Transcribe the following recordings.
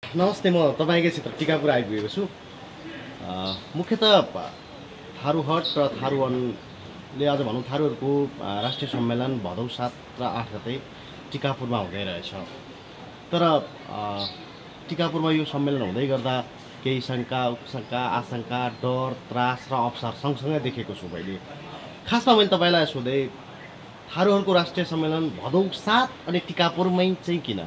नमस्ते, म तपाईँकै क्षेत्र टिकापुर आइपुगेको छु। मुख्यतः थारूहट र थारूवनले आज भनौँ थारूहरूको राष्ट्रिय सम्मेलन भदौ 7 र 8 गते टिकापुरमा हुँदै रहेछ। तर टिकापुरमा यो सम्मेलन हुँदै गर्दा केही शङ्का, उपशङ्का, आशंका, डर, त्रास र अवसर सँगसँगै देखेको छु मैले। खासमा मैले तपाईँलाई सोधेँ, थारूहरूको राष्ट्रिय सम्मेलन भदौ 7 अनि टिकापुरमै चाहिँ किन?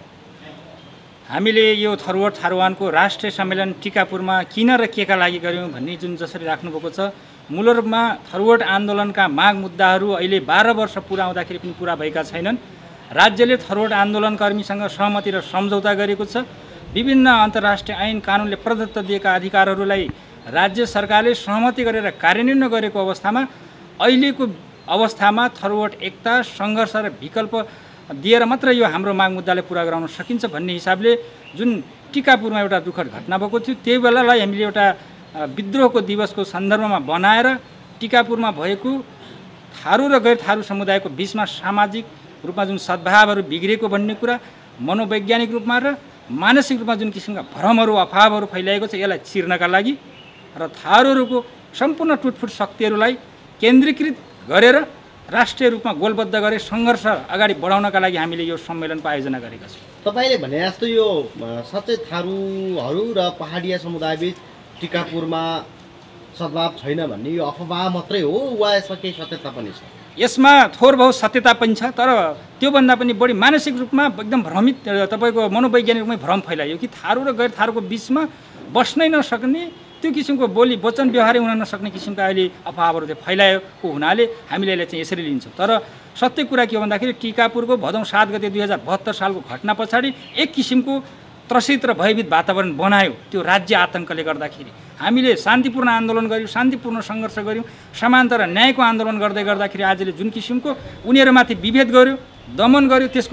हामीले यो थारूहट थारूवानको राष्ट्रिय सम्मेलन टिकापुरमा किन र केका लागि गर्यौँ भन्ने जुन जसरी राख्नुभएको छ, मूल रूपमा थारूहट आन्दोलनका माग मुद्दाहरू अहिले 12 वर्ष पुरा हुँदाखेरि पनि पुरा भएका छैनन्। राज्यले थारूहट आन्दोलनकर्मीसँग सहमति र सम्झौता गरेको छ। विभिन्न अन्तर्राष्ट्रिय ऐन कानुनले प्रदत्त दिएका अधिकारहरूलाई राज्य सरकारले सहमति गरेर कार्यान्वयन नगरेको अवस्थामा अहिलेको अवस्थामा थारूहट एकता, सङ्घर्ष र विकल्प दिएर मात्र यो हाम्रो माग मुद्दाले पुरा गराउन सकिन्छ भन्ने हिसाबले जुन टिकापुरमा एउटा दुःखद घटना भएको थियो, त्यही बेलालाई हामीले एउटा विद्रोहको दिवसको सन्दर्भमा बनाएर टिकापुरमा भएको थारू र गैर थारू समुदायको बिचमा सामाजिक रूपमा जुन सद्भावहरू बिग्रेको भन्ने कुरा, मनोवैज्ञानिक रूपमा र मानसिक रूपमा जुन किसिमका भ्रमहरू, अभावहरू फैलाएको छ, यसलाई चिर्नका लागि र थारूहरूको सम्पूर्ण टुटफुट शक्तिहरूलाई केन्द्रीकृत गरेर राष्ट्रिय रूपमा गोलबद्ध गरे सङ्घर्ष अगाडि बढाउनका लागि हामीले यो सम्मेलनको आयोजना गरेका छौँ। तपाईँले भने जस्तो यो साँच्चै थारूहरू र पहाडिया समुदायबीच टिकापुरमा सद्भाव छैन भन्ने यो अफवाह मात्रै हो वा यसमा केही सत्यता पनि छ? यसमा थोर बहुत सत्यता पनि छ, तर त्योभन्दा पनि बढी मानसिक रूपमा एकदम भ्रमित, तपाईँको मनोवैज्ञानिक रूपमै भ्रम फैलायो कि थारू र गैर थारूको बिचमा बस्नै नसक्ने, त्यो किसिमको बोली वचन व्यवहारै हुन नसक्ने किसिमका अहिले अफवाहहरू चाहिँ फैलाएको हुनाले हामीले यसलाई चाहिँ यसरी लिन्छौँ। तर सत्य कुरा के हो भन्दाखेरि टिकापुरको भदौ 7 गते 2072 सालको घटना पछाडि एक किसिमको त्रसित र भयभीत वातावरण बनायो त्यो राज्य आतङ्कले गर्दाखेरि। हामीले शान्तिपूर्ण आन्दोलन गऱ्यौँ, शान्तिपूर्ण सङ्घर्ष गऱ्यौँ, समानता र न्यायको आन्दोलन गर्दै गर्दाखेरि आजले जुन किसिमको उनीहरूमाथि विभेद गर्यो, दमन गर्यो, त्यसको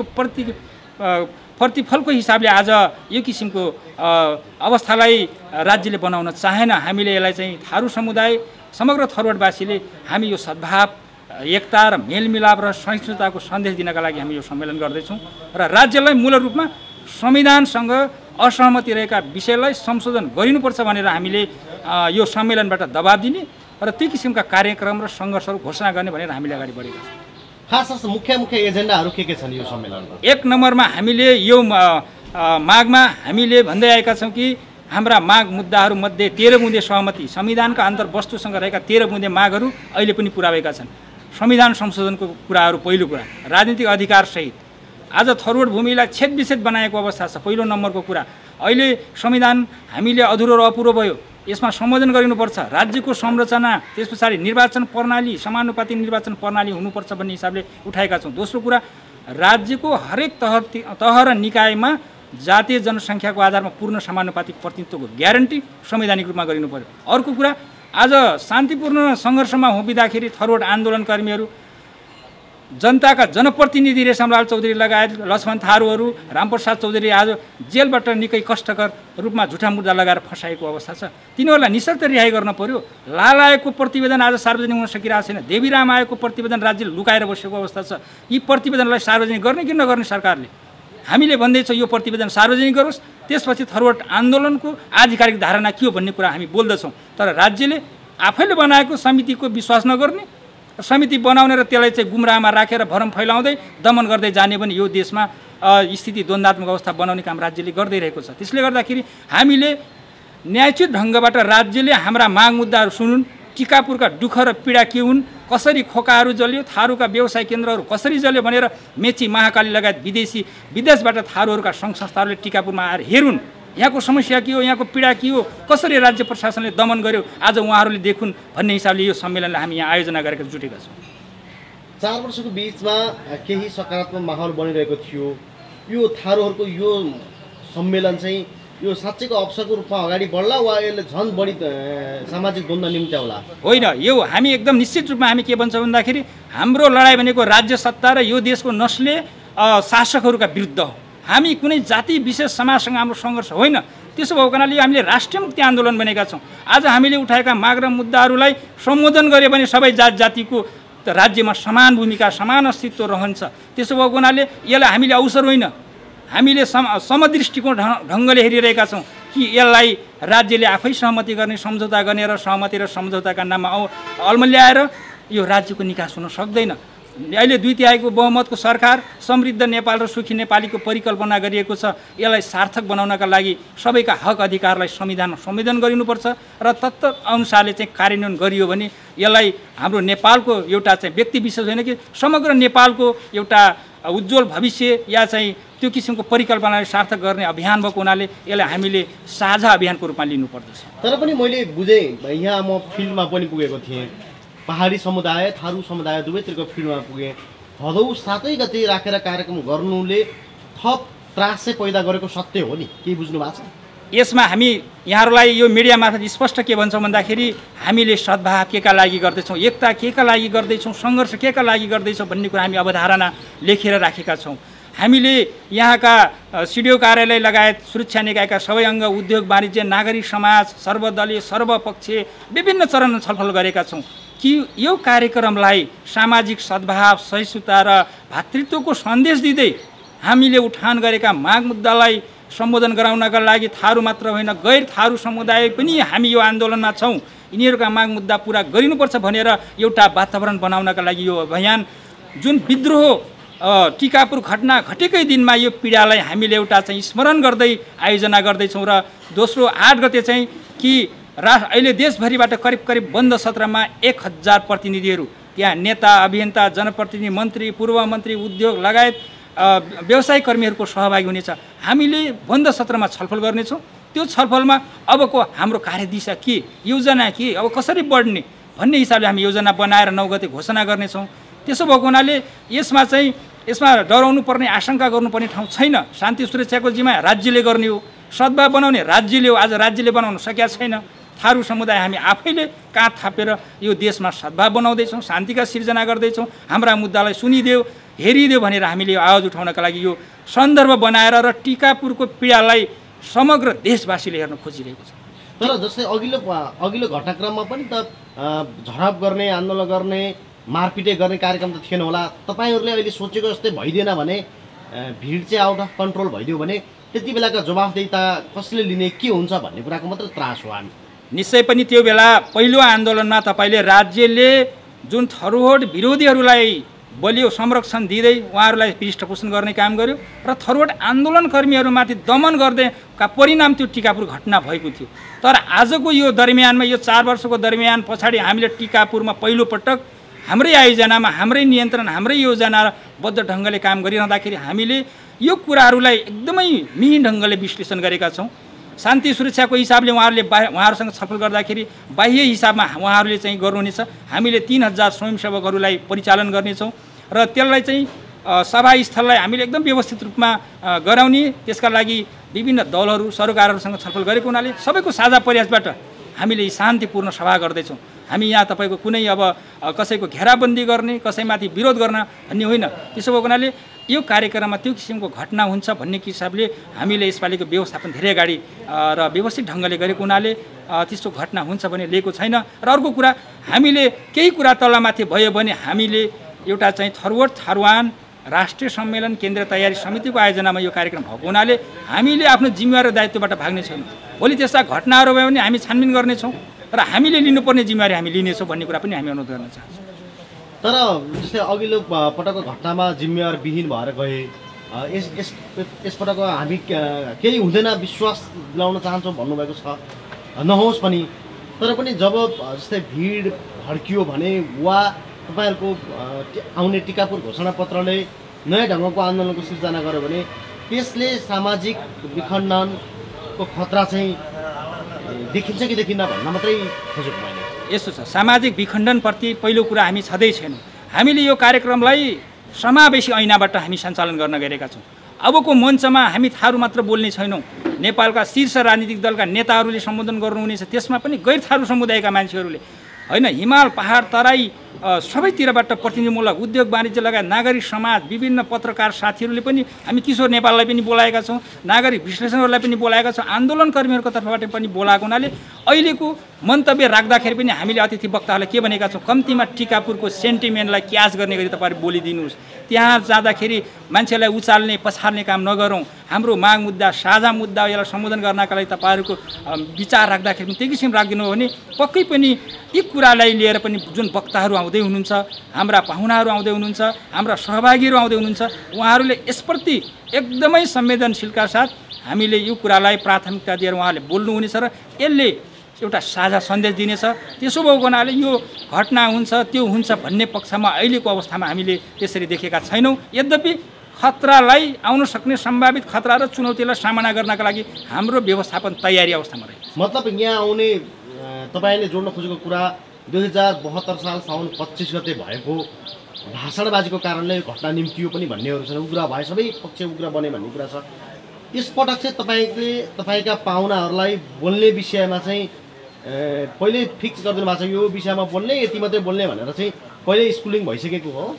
प्रतिफलको हिसाबले आज यो किसिमको अवस्थालाई राज्यले बनाउन चाहेन। हामीले यसलाई चाहिँ थारू समुदाय, समग्र थारूहटवासीले हामी यो सद्भाव, एकता र मेलमिलाप र सहिष्णुताको सन्देश दिनका लागि हामी यो सम्मेलन गर्दैछौँ र राज्यलाई मूल रूपमा संविधानसँग असहमति रहेका विषयलाई संशोधन गरिनुपर्छ भनेर हामीले यो सम्मेलनबाट दबाब दिने र त्यो किसिमका कार्यक्रम र सङ्घर्षहरू घोषणा गर्ने भनेर हामीले अगाडि बढेका छौँ। खास मुख्य एजेन्डाहरू के छन् यो सम्मेलनमा? एक नम्बरमा हामीले यो मागमा हामीले भन्दै आएका छौँ कि हाम्रा माग मुद्दाहरूमध्ये 13 बुँदे सहमति, संविधानका अन्तर्वस्तुसँग रहेका 13 बुँदे मागहरू अहिले पनि पुरा भएका छन्। संविधान संशोधनको कुराहरू पहिलो कुरा, राजनीतिक अधिकारसहित आज थारूहट भूमिलाई छेदविच्छेद बनाएको अवस्था छ, पहिलो नम्बरको कुरा। अहिले संविधान हामीले अधुरो र अपुरो भयो, यसमा सम्बोधन गरिनुपर्छ। राज्यको संरचना, त्यस पछाडि निर्वाचन प्रणाली, समानुपातिक निर्वाचन प्रणाली हुनुपर्छ भन्ने हिसाबले उठाएका छौँ। दोस्रो कुरा, राज्यको हरेक तह र निकायमा जातीय जनसङ्ख्याको आधारमा पूर्ण समानुपातिक प्रतिनिधित्वको ग्यारेन्टी संवैधानिक रूपमा गरिनु पर्यो। अर्को कुरा, आज शान्तिपूर्ण सङ्घर्षमा होबिँदाखेरि थारूहट आन्दोलनकर्मीहरू, जनताका जनप्रतिनिधि रेशमलाल चौधरी लगायत लक्ष्मण थारूहरू, रामप्रसाद चौधरी आज जेलबाट निकै कष्टकर रूपमा झुठा मुद्दा लगाएर फसाएको अवस्था छ। तिनीहरूलाई निशर्त रिहाई गर्न पर्यो। लाल आयोगको प्रतिवेदन आज सार्वजनिक हुन सकिरहेको छैन। देवीराम आयोगको प्रतिवेदन राज्यले लुकाएर बसेको अवस्था छ। यी प्रतिवेदनलाई सार्वजनिक गर्ने कि नगर्ने सरकारले? हामीले भन्दैछौँ यो प्रतिवेदन सार्वजनिक गरोस्, त्यसपछि थारूहट आन्दोलनको आधिकारिक धारणा के हो भन्ने कुरा हामी बोल्दछौँ। तर राज्यले आफैले बनाएको समितिको विश्वास नगर्ने, समिति बनाउने र त्यसलाई चाहिँ गुमराहमा राखेर भरम फैलाउँदै दमन गर्दै जाने भने यो देशमा स्थिति द्वन्द्वात्मक अवस्था बनाउने काम राज्यले गर्दै रहेको छ। त्यसले गर्दाखेरि हामीले न्यायोचित ढङ्गबाट राज्यले हाम्रा माग मुद्दाहरू सुनुन्, टिकापुरका दुःख र पीडा के हुन्, कसरी खोकाहरू जल्यो, थारूका व्यवसाय केन्द्रहरू कसरी जल्यो भनेर मेची, महाकाली लगायत विदेशबाट थारूहरूका सङ्घ संस्थाहरूले टिकापुरमा आएर हेरुन्, यहाँको समस्या के हो, यहाँको पीडा के हो, कसरी राज्य प्रशासनले दमन गर्यो, आज उहाँहरूले देखुन् भन्ने हिसाबले यो सम्मेलनलाई हामी यहाँ आयोजना गरेर जुटेका छौँ। 4 वर्षको बिचमा केही सकारात्मक माहौल बनिरहेको थियो। यो थारूहरूको यो सम्मेलन चाहिँ यो साँच्चैको अवसरको रूपमा अगाडि बढ्ला वा यसले झन् बढी सामाजिक द्वन्द्व निम्त्याउला? होइन, यो हामी एकदम निश्चित रूपमा हामी के भन्छौँ भन्दाखेरि हाम्रो लडाइँ भनेको राज्य सत्ता र यो देशको नस्ले शासकहरूका विरुद्ध हो। हामी कुनै जाति विशेष समाजसँग हाम्रो सङ्घर्ष होइन। त्यसो भएको हुनाले हामीले राष्ट्रिय मुक्ति आन्दोलन बनेका छौँ। आज हामीले उठाएका माग र मुद्दाहरूलाई सम्बोधन गऱ्यो भने सबै जातिको राज्यमा समान भूमिका, समान अस्तित्व रहन्छ। त्यसो भएको हुनाले यसलाई हामीले अवसर होइन, हामीले समदृष्टिकोण ढङ्गले हेरिरहेका छौँ कि यसलाई राज्यले आफै सहमति गर्ने, सम्झौता गर्ने र सहमति र सम्झौताका नाममा अल्मल्याएर यो राज्यको निकास हुन सक्दैन। अहिले 2/3 बहुमतको सरकार समृद्ध नेपाल र सुखी नेपालीको परिकल्पना गरिएको छ। यसलाई सार्थक बनाउनका लागि सबैका हक अधिकारलाई संविधानमा संशोधन गरिनुपर्छ र तत्अनुसारले चाहिँ कार्यान्वयन गरियो भने यसलाई हाम्रो नेपालको एउटा चाहिँ व्यक्ति विशेष होइन कि समग्र नेपालको एउटा उज्जवल भविष्य या चाहिँ त्यो किसिमको परिकल्पनालाई सार्थक गर्ने अभियान भएको हुनाले यसलाई हामीले साझा अभियानको रूपमा लिनुपर्दछ। तर पनि मैले बुझेँ, यहाँ म फिल्डमा पनि पुगेको थिएँ, पहाडी समुदाय थारू समुदाय दुवैतिरको फिल्डमा पुगेँ। भदौ 7 गते राखेर कार्यक्रम गर्नुले थप त्रास चाहिँ पैदा गरेको सत्य हो नि, केही बुझ्नु भएको छ? यसमा हामी यहाँहरूलाई यो मिडिया मार्फत स्पष्ट के भन्छौँ भन्दाखेरि हामीले सद्भाव केका लागि गर्दैछौँ, एकता केका लागि गर्दैछौँ, सङ्घर्ष केका लागि गर्दैछौँ भन्ने कुरा हामी अवधारणा लेखेर राखेका छौँ। हामीले यहाँका सिडिओ कार्यालय लगायत सुरक्षा निकायका सबै अङ्ग, उद्योग वाणिज्य, नागरिक समाज, सर्वदलीय सर्वपक्षीय विभिन्न चरणमा छलफल गरेका छौँ कि यो कार्यक्रमलाई सामाजिक सद्भाव, सहिष्णुता र भातृत्वको सन्देश दिँदै हामीले उठान गरेका माग मुद्दालाई सम्बोधन गराउनका लागि थारू मात्र होइन गैर थारू समुदाय पनि हामी यो आन्दोलनमा छौँ, यिनीहरूका माग मुद्दा पुरा गरिनुपर्छ भनेर एउटा वातावरण बनाउनका लागि यो अभियान, जुन विद्रोह टिकापुर घटना घटेकै दिनमा यो पीडालाई हामीले एउटा चाहिँ स्मरण गर्दै आयोजना गर्दैछौँ र दोस्रो 8 गते चाहिँ कि अहिले देशभरिबाट करिब बन्द सत्रमा 1000 प्रतिनिधिहरू, त्यहाँ नेता, अभियन्ता, जनप्रतिनिधि, मन्त्री, पूर्व मन्त्री, उद्योग लगायत व्यवसायिक कर्मीहरूको सहभागी हुनेछ। हामीले बन्द सत्रमा छलफल गर्नेछौँ। त्यो छलफलमा अबको हाम्रो कार्यदिशा के, योजना के, अब कसरी बढ्ने भन्ने हिसाबले हामी योजना बनाएर 9 गते घोषणा गर्नेछौँ। त्यसो भएको हुनाले यसमा डराउनु पर्ने, आशंका गर्नुपर्ने ठाउँ छैन। शान्ति सुरक्षाको जिम्मा राज्यले गर्ने हो, सद्भाव बनाउने राज्यले हो। आज राज्यले बनाउन सकेका छैन। थारू समुदाय हामी आफैले काँध थापेर यो देशमा सद्भाव बनाउँदैछौँ, शान्तिका सिर्जना गर्दैछौँ। हाम्रा मुद्दालाई सुनिदेऊ, हेरिदेऊ भनेर हामीले आवाज उठाउनका लागि यो सन्दर्भ बनाएर र टिकापुरको पीडालाई समग्र देशवासीले हेर्न खोजिरहेको छ। तर जस्तै अघिल्लो घटनाक्रममा पनि त झडप गर्ने, आन्दोलन गर्ने, मारपिटै गर्ने कार्यक्रम त थिएन होला। तपाईँहरूले अहिले सोचेको जस्तै भइदिएन भने, भिड चाहिँ आउट अफ कन्ट्रोल भइदियो भने त्यति बेलाका जवाफदेहिता कसले लिने, के हुन्छ भन्ने कुराको मात्र त्रास हो। हामी निश्चय पनि त्यो बेला पहिलो आन्दोलनमा तपाईँले राज्यले जुन थरुहट विरोधीहरूलाई बलियो संरक्षण दिँदै उहाँहरूलाई पृष्ठपोषण गर्ने काम गर्यो र थरुहट आन्दोलनकर्मीहरूमाथि दमन गर्दैका परिणाम त्यो टिकापुर घटना भएको थियो। तर आजको यो दरमियानमा, यो 4 वर्षको दरमियान पछाडि हामीले टिकापुरमा पहिलोपटक हाम्रै आयोजनामा, हाम्रै नियन्त्रण, हाम्रै योजनाबद्ध ढङ्गले काम गरिरहँदाखेरि हामीले यो कुराहरूलाई एकदमै मिहिन ढङ्गले विश्लेषण गरेका छौँ। शान्ति सुरक्षाको हिसाबले उहाँहरूसँग छलफल गर्दाखेरि बाह्य हिसाबमा उहाँहरूले चाहिँ गर्नुहुनेछ। हामीले 3000 स्वयंसेवकहरूलाई परिचालन गर्नेछौँ र त्यसलाई चाहिँ सभास्थललाई हामीले एकदम व्यवस्थित रूपमा गराउने, त्यसका लागि विभिन्न दलहरू, सरकारहरूसँग छलफल गरेको हुनाले सबैको साझा प्रयासबाट हामीले शान्तिपूर्ण सभा गर्दैछौँ। हामी यहाँ तपाईँको कुनै अब कसैको घेराबन्दी गर्ने, कसैमाथि विरोध गर्न भन्ने होइन। त्यसो भएको हुनाले यो कार्यक्रममा त्यो किसिमको घटना हुन्छ भन्ने हिसाबले हामीले यसपालिको व्यवस्थापन धेरै अगाडि र व्यवस्थित ढङ्गले गरेको हुनाले त्यस्तो घटना हुन्छ भने लिएको छैन। र अर्को कुरा, हामीले केही कुरा तलमाथि भयो भने हामीले एउटा चाहिँ थरुहट थारुवान राष्ट्रिय सम्मेलन केन्द्रीय तयारी समितिको आयोजनामा यो कार्यक्रम भएको हुनाले हामीले आफ्नो जिम्मेवारी र दायित्वबाट भाग्ने छैनौँ। भोलि त्यस्ता घटनाहरू भयो भने हामी छानबिन गर्नेछौँ र हामीले लिनुपर्ने जिम्मेवारी हामी लिनेछौँ भन्ने कुरा पनि हामी अनुरोध गर्न चाहन्छौँ। तर जस्तै अघिल्लो पटकको घटनामा जिम्मेवार विहीन भएर गए, यसपटक हामी केही हुँदैन विश्वास दिलाउन चाहन्छौँ भन्नुभएको छ, नहोस् पनि। तर पनि जब जस्तै भिड भड्कियो भने वा तपाईँहरूको आउने टिकापुर घोषणापत्रले नयाँ ढङ्गको आन्दोलनको सिर्जना गर्यो भने त्यसले सामाजिक विखण्डनको खतरा चाहिँ देखिन्छ कि देखिन्न भन्न मात्रै खोजेको मैले। यस्तो छ, सामाजिक विखण्डनप्रति पहिलो कुरा हामी छँदै छैनौँ। हामीले यो कार्यक्रमलाई समावेशी ऐनाबाट हामी सञ्चालन गर्न गएका छौँ। अबको मञ्चमा हामी थारू मात्र बोल्ने छैनौँ। नेपालका शीर्ष राजनीतिक दलका नेताहरूले सम्बोधन गर्नुहुनेछ, त्यसमा पनि गैर थारू समुदायका मान्छेहरूले होइन, हिमाल, पहाड, तराई सबैतिरबाट प्रतिनिधिमूलक उद्योग वाणिज्य लगायत नागरिक समाज विभिन्न पत्रकार साथीहरूले पनि हामी किशोर नेपाललाई पनि बोलाएका छौँ, नागरिक विश्लेषकहरूलाई पनि बोलाएका छौँ, आन्दोलनकर्मीहरूको तर्फबाट पनि बोलाएको हुनाले अहिलेको मन्तव्य राख्दाखेरि पनि हामीले अतिथि वक्ताहरूलाई के भनेका छौँ, कम्तीमा टिकापुरको सेन्टिमेन्टलाई क्याच गर्ने गरी तपाईँहरू बोलिदिनुहोस्। त्यहाँ जाँदाखेरि मान्छेलाई उचाल्ने पछार्ने काम नगरौँ। हाम्रो माग मुद्दा साझा मुद्दा यसलाई सम्बोधन गर्नका लागि तपाईँहरूको विचार राख्दाखेरि पनि त्यही किसिम राखिदिनु हो भने पक्कै पनि यी कुरालाई लिएर पनि जुन वक्ताहरू आउँदै हुनुहुन्छ, हाम्रा पाहुनाहरू आउँदै हुनुहुन्छ, हाम्रा सहभागीहरू आउँदै हुनुहुन्छ, उहाँहरूले यसप्रति एकदमै संवेदनशीलका साथ हामीले यो कुरालाई प्राथमिकता दिएर उहाँहरूले बोल्नुहुनेछ र यसले एउटा साझा सन्देश दिनेछ। त्यसो भएको हुनाले यो घटना हुन्छ त्यो हुन्छ भन्ने पक्षमा अहिलेको अवस्थामा हामीले त्यसरी देखेका छैनौँ। यद्यपि खतरालाई आउन सक्ने सम्भावित खतरा र चुनौतीलाई सामना गर्नका लागि हाम्रो व्यवस्थापन तयारी अवस्थामा रहेको। मतलब यहाँ आउने तपाईँले जोड्न खोजेको कुरा 2072 साल साउन 25 गते भएको भाषणबाजीको कारणले घटना निम्तियो पनि भन्नेहरू छन्। उग्र भए सबै पक्ष उग्र बने भन्ने कुरा छ। यसपटक चाहिँ तपाईँले तपाईँका पाहुनाहरूलाई बोल्ने विषयमा चाहिँ पहिले फिक्स गरिदिनु भएको छ, यो विषयमा बोल्ने यति मात्रै बोल्ने भनेर चाहिँ पहिले स्कुलिङ भइसकेको हो?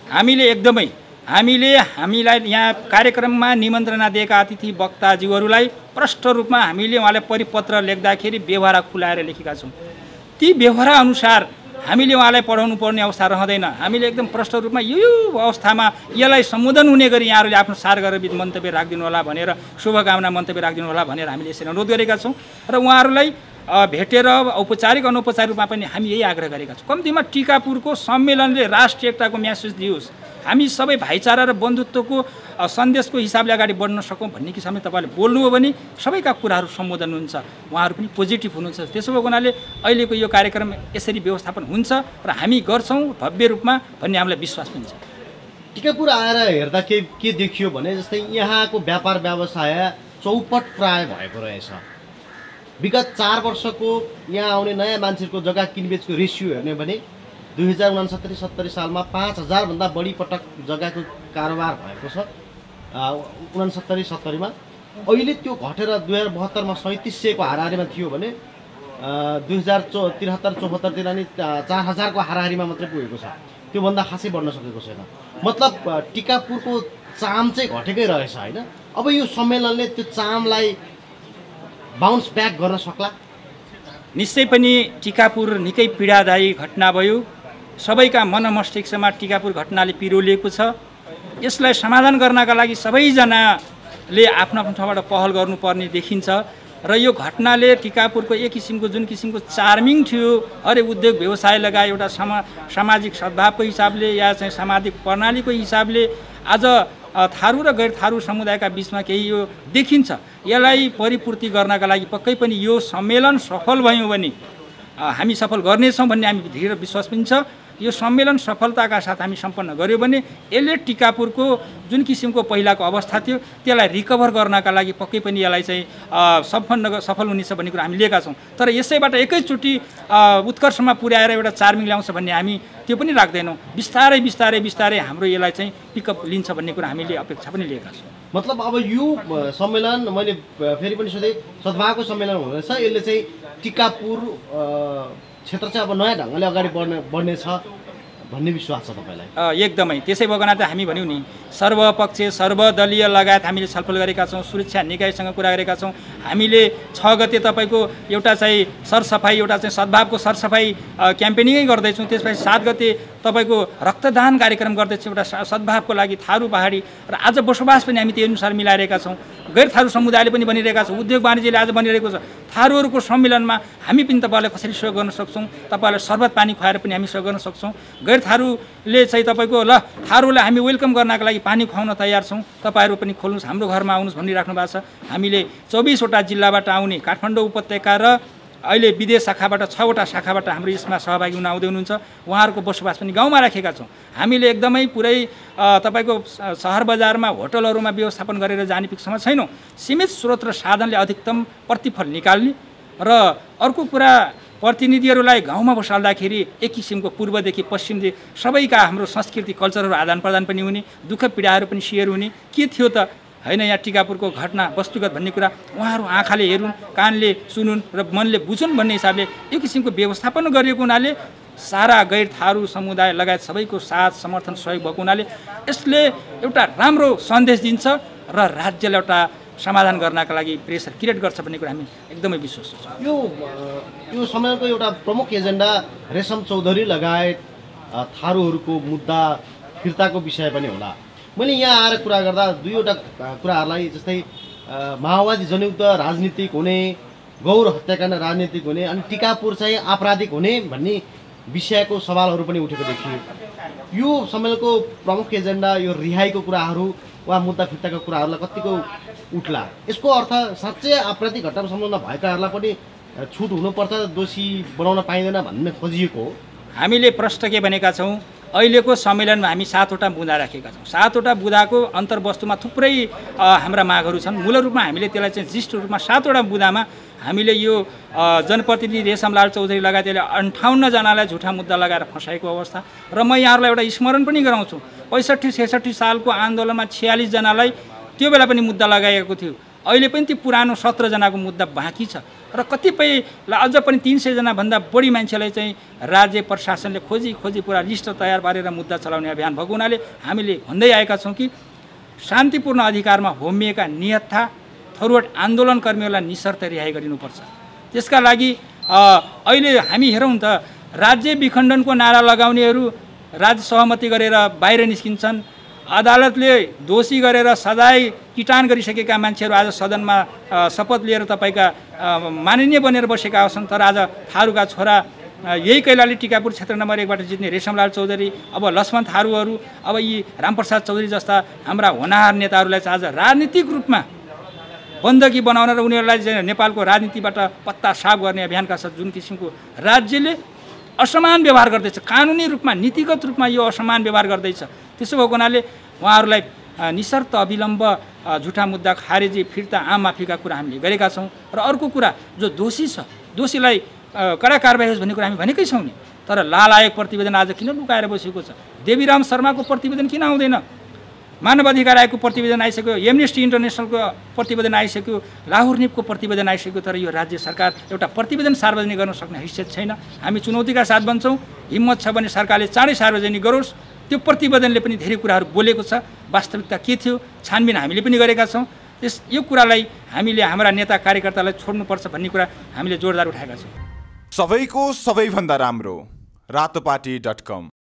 हामीले हामीलाई यहाँ कार्यक्रममा निमन्त्रणा दिएका अतिथि वक्ताज्यूहरूलाई प्रष्ट रूपमा हामीले उहाँलाई परिपत्र लेख्दाखेरि व्यवहार खुलाएर लेखेका छौँ। ती व्यवहार अनुसार हामीले उहाँलाई पढाउनु पर्ने अवस्था रहँदैन। हामीले एकदम प्रष्ट रूपमा यो अवस्थामा यसलाई सम्बोधन हुने गरी यहाँहरूले आफ्नो सार गरेर मन्तव्य राखिदिनु होला भनेर, शुभकामना मन्तव्य राखिदिनु होला भनेर हामीले यसरी अनुरोध गरेका छौँ र उहाँहरूलाई भेटेर औपचारिक अनौपचारिक रूपमा पनि हामी यही आग्रह गरेका छौँ। कम्तीमा टिकापुरको सम्मेलनले राष्ट्रिय एकताको म्यासेज दियोस्, हामी सबै भाइचारा र बन्धुत्वको सन्देशको हिसाबले अगाडि बढ्न सकौँ भन्ने किसिमले तपाईँले बोल्नु हो भने सबैका कुराहरू सम्बोधन हुन्छ, उहाँहरू पनि पोजिटिभ हुनुहुन्छ। त्यसो भएको हुनाले अहिलेको यो कार्यक्रम यसरी व्यवस्थापन हुन्छ र हामी गर्छौँ भव्य रूपमा भन्ने हामीलाई विश्वास पनि छ। टिकापुर आएर हेर्दा के देखियो भने जस्तै यहाँको व्यापार व्यवसाय चौपट प्राय भएको रहेछ। विगत 4 वर्षको यहाँ आउने नयाँ मान्छेहरूको जग्गा किनबेचको रेसियो हेर्ने भने 2069-70 सालमा 5000 भन्दा बढी पटक जग्गाको कारोबार भएको छ 69-70 मा। अहिले त्यो घटेर 2072 मा 3700 को हाराहारीमा थियो भने 2073-74 तिर नि 4000 को हाराहारीमा मात्रै पुगेको छ। त्योभन्दा खासै बढ्न सकेको छैन। मतलब टिकापुरको चाम चाहिँ घटेकै रहेछ हैन। अब यो सम्मेलनले त्यो चामलाई बाउन्स ब्याक गर्न सक्ला? निश्चय पनि टिकापुर निकै पीडादायी घटना भयो। सबैका मन मस्तिष्कमा टिकापुर घटनाले पिरोलिएको छ। यसलाई समाधान गर्नका लागि सबैजनाले आफ्नो आफ्नो ठाउँबाट पहल गर्नुपर्ने देखिन्छ र यो घटनाले टिकापुरको एक किसिमको जुन किसिमको चार्मिङ थियो अरे उद्योग व्यवसाय लगाए एउटा सामाजिक सद्भावको हिसाबले या चाहिँ सामाजिक प्रणालीको हिसाबले आज थारू र गैर थारू समुदायका बिचमा केही यो देखिन्छ। यसलाई परिपूर्ति गर्नका लागि पक्कै पनि यो सम्मेलन सफल भयो भने हामी सफल गर्नेछौँ भन्ने हामी दृढ विश्वास पनि छ। यो सम्मेलन सफलताका साथ हामी सम्पन्न गर्यो भने यसले टिकापुरको जुन किसिमको पहिलाको अवस्था थियो त्यसलाई रिकभर गर्नका लागि पक्कै पनि यसलाई चाहिँ सफल हुनेछ भन्ने कुरा हामी लिएका छौँ। तर यसैबाट एकैचोटि उत्कर्षमा पुर्याएर एउटा चार्मिङ ल्याउँछ भन्ने हामी त्यो पनि राख्दैनौँ। बिस्तारै बिस्तारै बिस्तारै हाम्रो यसलाई चाहिँ पिकअप लिन्छ भन्ने कुरा हामीले अपेक्षा पनि लिएका छौँ। मतलब अब यो सम्मेलन मैले फेरि पनि सोधेँ, सद्भावको सम्मेलन हुँदैछ, यसले चाहिँ टिकापुर क्षेत्र चाहिँ अब नयाँ ढङ्गले अगाडि बढ्नेछ भन्ने विश्वास छ तपाईँलाई? एकदमै त्यसै भएको नाते हामी भन्यौँ नि सर्वपक्षीय सर्वदलीय लगायत हामीले छलफल गरेका छौँ, सुरक्षा निकायसँग कुरा गरेका छौँ। हामीले 6 गते तपाईँको एउटा चाहिँ सरसफाइ एउटा चाहिँ सद्भावको सरसफाइ क्याम्पेनिङै गर्दैछौँ। त्यसपछि 7 गते तपाईँको रक्तदान कार्यक्रम गर्दैछौँ एउटा सद्भावको लागि थारू पहाडी र आज बसोबास पनि हामी त्यही अनुसार मिलाइरहेका छौँ। गैर थारू समुदायले पनि भनिरहेका छौँ, उद्योग वाणिज्यले आज भनिरहेको छ थारूहरूको सम्मेलनमा हामी पनि तपाईँहरूलाई कसरी सहयोग गर्न सक्छौँ, तपाईँहरूलाई शरबत पानी खुवाएर पनि हामी सहयोग गर्न सक्छौँ। गैर थारूले चाहिँ तपाईँको ल थारूलाई हामी वेलकम गर्नका लागि पानी खुवाउन तयार छौँ, तपाईँहरू पनि खोल्नुहोस्, हाम्रो घरमा आउनुहोस् भनिराख्नु भएको छ। हामीले 24 वटा जिल्लाबाट आउने काठमाडौँ उपत्यका र अहिले विदेश शाखाबाट 6 वटा शाखाबाट हाम्रो यसमा सहभागी हुन आउँदै हुनुहुन्छ। उहाँहरूको बसोबास पनि गाउँमा राखेका छौँ। हामीले एकदमै पुरै तपाईँको सहर बजारमा होटलहरूमा व्यवस्थापन गरेर जाने पिक्समा छैनौँ। सीमित स्रोत र साधनले अधिकतम प्रतिफल निकाल्ने र अर्को कुरा प्रतिनिधिहरूलाई गाउँमा बसाल्दाखेरि एक किसिमको पूर्वदेखि पश्चिमदेखि सबैका हाम्रो संस्कृति कल्चरहरू आदान प्रदान पनि हुने, दुःख पीडाहरू पनि सेयर हुने। के थियो त हैन यहाँ टिकापुरको घटना वस्तुगत भन्ने कुरा उहाँहरू आँखाले हेरुन्, कानले सुनुन् र मनले बुझुन् भन्ने हिसाबले यो किसिमको व्यवस्थापन गरिएको हुनाले सारा गैर थारू समुदाय लगायत सबैको साथ समर्थन सहयोग भएको हुनाले यसले एउटा राम्रो सन्देश दिन्छ र राज्यलाई एउटा समाधान गर्नका लागि प्रेसर क्रिएट गर्छ भन्ने कुरा हामी एकदमै विश्वास छौँ। यो सम्मेलनको एउटा प्रमुख एजेन्डा रेशम चौधरी लगायत थारूहरूको मुद्दा फिर्ताको विषय पनि होला। मैले यहाँ आएर कुरा गर्दा दुईवटा कुराहरूलाई, जस्तै माओवादी जनयुद्ध राजनीतिक हुने, गौर हत्याकाण्ड राजनीतिक हुने अनि टिकापुर चाहिँ आपराधिक हुने भन्ने विषयको सवालहरू पनि उठेको देखियो। यो सम्मेलनको प्रमुख एजेन्डा यो रिहाईको कुराहरू वा मुद्दा फिर्ताका कुराहरूलाई कतिको उठ्ला? यसको अर्थ साँच्चै आपराधिक घटनामा संलग्न भएकाहरूलाई पनि छुट हुनुपर्छ, दोषी बनाउन पाइँदैन भन्ने खोजिएको हो। हामीले प्रश्न के भनेका छौँ, अहिलेको सम्मेलनमा हामी 7वटा बुँदा राखेका छौँ। 7वटा बुँदाको अन्तर्वस्तुमा थुप्रै हाम्रा मागहरू छन्। मूल रूपमा हामीले त्यसलाई चाहिँ जिस्ट रूपमा 7वटा बुँदामा हामीले यो जनप्रतिनिधि रेशमलाल चौधरी लगायत यसले 58 जनालाई झुठा मुद्दा लगाएर फसाएको अवस्था र म यहाँहरूलाई एउटा स्मरण पनि गराउँछु। 65-66 सालको आन्दोलनमा 46 जनालाई त्यो बेला पनि मुद्दा लगाएको थियो। अहिले पनि त्यो पुरानो 17 जनाको मुद्दा बाँकी छ र कतिपयलाई अझ पनि 300 जनाभन्दा बढी मान्छेलाई चाहिँ राज्य प्रशासनले खोजी पुरा लिस्ट तयार पारेर मुद्दा चलाउने अभियान भएको हुनाले हामीले भन्दै आएका छौँ कि शान्तिपूर्ण अधिकारमा होमिएका निहत्था थरुवाट आन्दोलनकर्मीहरूलाई निशर्त रिहाई गरिनुपर्छ। त्यसका लागि अहिले हामी हेरौँ त राज्य विखण्डनको नारा लगाउनेहरू राज्य सहमति गरेर बाहिर निस्किन्छन्। अदालतले दोषी गरेर सजाय किटान गरिसकेका मान्छेहरू आज सदनमा शपथ लिएर तपाईँका माननीय बनेर बसेका छन्। तर आज थारूका छोरा यही कैलाली टिकापुर क्षेत्र नम्बर 1बाट जित्ने रेशमलाल चौधरी, अब लक्ष्मण थारूहरू, अब यी रामप्रसाद चौधरी जस्ता हाम्रा होनहार नेताहरूलाई चाहिँ आज राजनीतिक रूपमा बन्दकी बनाउन र उनीहरूलाई चाहिँ नेपालको राजनीतिबाट पत्ता साफ गर्ने अभियानका साथ जुन किसिमको राज्यले असमान व्यवहार गर्दैछ, कानुनी रूपमा नीतिगत रूपमा यो असमान व्यवहार गर्दैछ, त्यसो भएको हुनाले उहाँहरूलाई निशर्त अविलम्ब झुठा मुद्दा खारेजी फिर्ता आम माफीका कुरा हामीले गरेका छौँ। र अर्को कुरा, जो दोषी छ दोषीलाई कडा कारबाही होस् भन्ने कुरा हामी भनेकै छौँ नि। तर लाल आयोग प्रतिवेदन आज किन लुकाएर बसेको छ? देवीराम शर्माको प्रतिवेदन किन आउँदैन? मानवाधिकार आयोगको प्रतिवेदन आइसक्यो, एमनेस्टी इन्टरनेसनलको प्रतिवेदन आइसक्यो, लाहोर निपको प्रतिवेदन आइसक्यो। तर यो राज्य सरकार एउटा प्रतिवेदन सार्वजनिक गर्न सक्ने हैसियत छैन। हामी चुनौतीका साथ भन्छौँ, हिम्मत छ भने सरकारले चाँडै सार्वजनिक गरोस्। त्यो प्रतिवेदनले पनि धेरै कुराहरू बोलेको छ, वास्तविकता के थियो छानबिन हामीले पनि गरेका छौँ। यो कुरालाई हामीले हाम्रा नेता कार्यकर्तालाई छोड्नुपर्छ भन्ने कुरा हामीले जोरदार उठाएका छौँ। सबैको सबैभन्दा राम्रो रातोपाटी.com